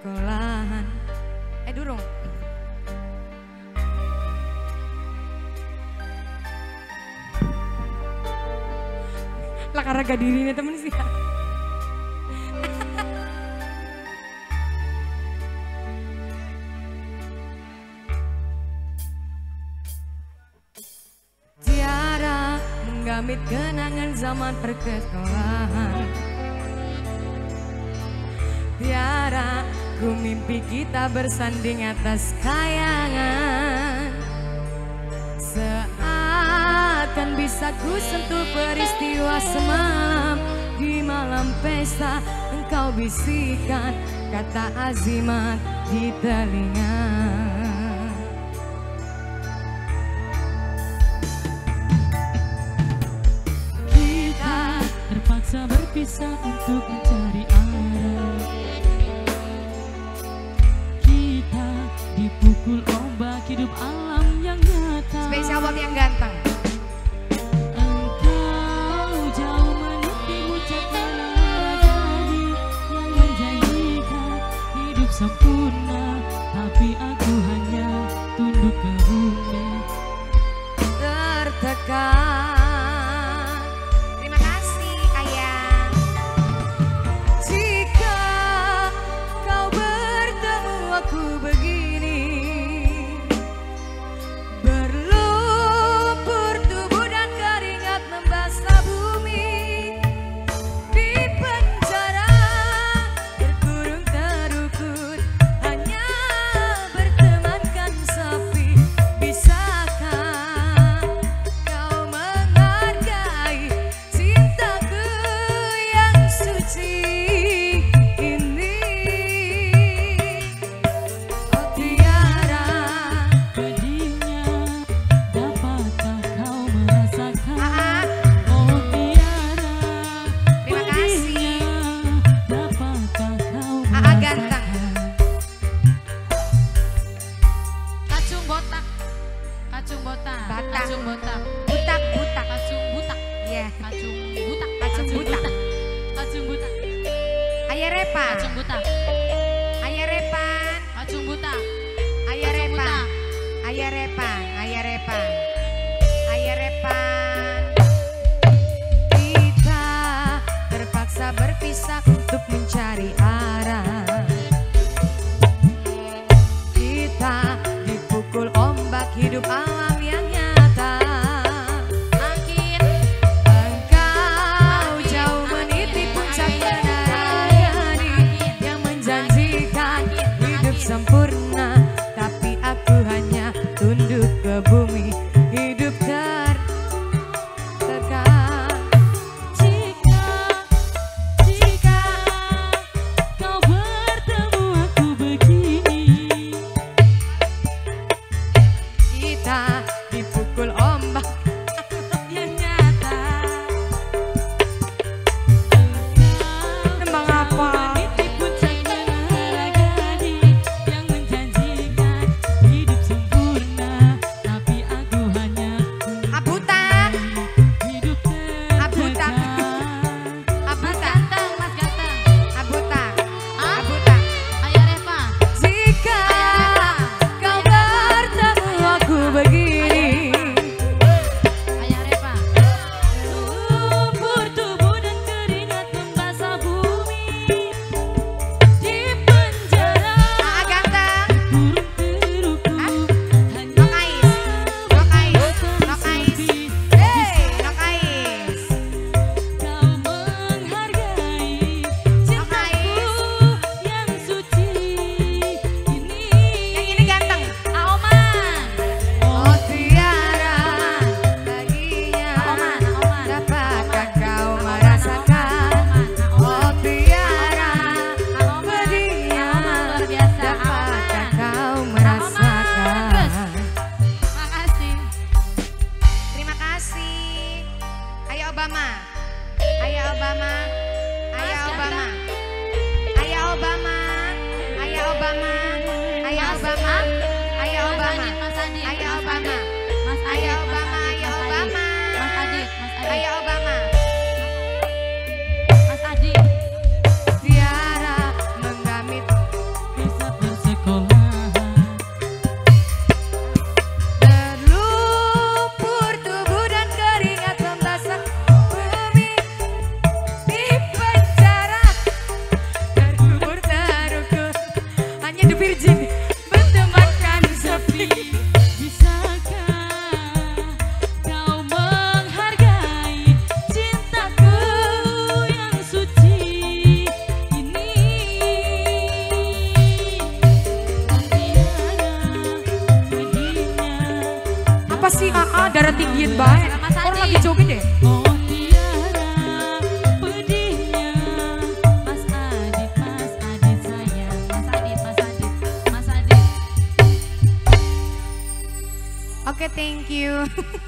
sekolahan. Durung. Lah karena dirinya temen sih. Tiara menggamit kenangan zaman persekolahan. Tiara ku mimpi kita bersanding atas kayangan. Seakan bisa ku sentuh peristiwa semalam. Di malam pesta engkau bisikan kata azimat di telinga. Kita terpaksa berpisah untuk mencari arah. Kita dipukul ombak hidup alam yang nyata. Spesial buat yang ganteng. Engkau jauh meniti ucapan jadi yang menjanjikan hidup sempurna, tapi aku hanya tunduk ke bumi. Tertekan. Terima kasih ayah. Jika kau bertemu aku begini, berlumpur tubuh dan keringat membasah bumi. Di penjara terkurung terukur, hanya bertemankan sepi. Bisakah kau menghargai cintaku yang suci ini? Oh Tiara, Pedihnya dapatkah kau merasakan? Aa, Oh Tiara, terima kasih. dapatkah kau Aa ganteng. Kacung botak, kacung botak, Batak. kacung botak, Butak, butak. kacung butak, Iya. kacung butak, Kacung butak. kacung butak, Ayah Repa. kacung butak, Ayah Repan. kacung butak, Ayah kacung Repa. butak. Ayah Repa. Ayah Repa. Ayah Repan. Kita terpaksa berpisah untuk mencari arah. Kita dipukul ombak hidup alam yang nyata. Angkin, Engkau jauh meniti puncak kenalan yang menjanjikan hidup sempurna, tapi aku hanya tunduk ke bumi. Hidup tertekan. jika kau bertemu aku begini, Kita dipukul ombak yang nyata. Tembang apa? meniti puncak menara gading yang menjanjikan hidup sempurna, tapi aku hanya Abutak. hidup Abutak. tertekan. Mas Abutak. ganteng, mas ganteng. Abutak. Hah? Abutak. Ayah Reva, Jika kau bertemu aku begini, ayah Reva. Lumpur tubuh dan keringat membasah bumi. Di penjara Aa ganteng. kurung terukur, hanya Nokais. Nokais. Nokais. Hey, Nokais. kau menghargai cintaku yang suci ini. Yang ini ganteng. Aoman, Oh Tiara, baginya Aoman, Aoman. dapatkah kau merasakan? Oh Tiara, pedihnya luar biasa. dapatkah Aoman. kau merasakan? Makasih. Terima kasih. Ayo Obama. Ayo Obama. Ayo Obama. Ayo Obama. Ayo Obama. Ayo Mas Obama. Ad, Ayo Mas Obama. Adit, Mas Adit, Ayo Mas Obama. Adit, Mas Adit, Ayo Mas Obama. Adit, Ayo Mas Adit, Obama. Mas Adit, Mas Adit, Ayo Obama. Mas Adit. Tiara menggamit Maaf.